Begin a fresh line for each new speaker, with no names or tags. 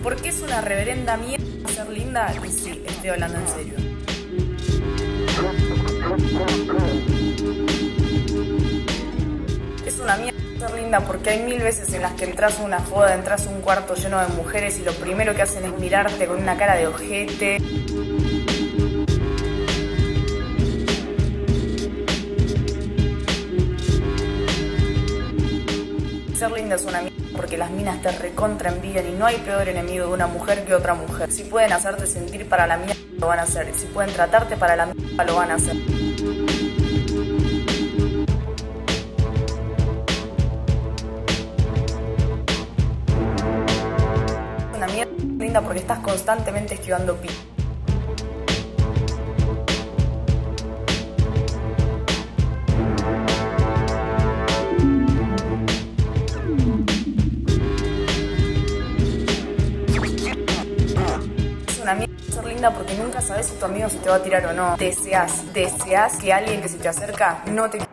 ¿Por qué es una reverenda mierda ser linda? Y sí, estoy hablando en serio. Es una mierda ser linda porque hay mil veces en las que entras a una joda, entras a un cuarto lleno de mujeres y lo primero que hacen es mirarte con una cara de ojete. Ser linda es una mierda porque las minas te recontra envidian y no hay peor enemigo de una mujer que otra mujer. Si pueden hacerte sentir para la mierda, lo van a hacer. Si pueden tratarte para la mierda, lo van a hacer. Una mierda linda porque estás constantemente esquivando pi. Una mierda ser linda porque nunca sabes si tu amigo se te va a tirar o no. Deseas que alguien que se te acerca no te...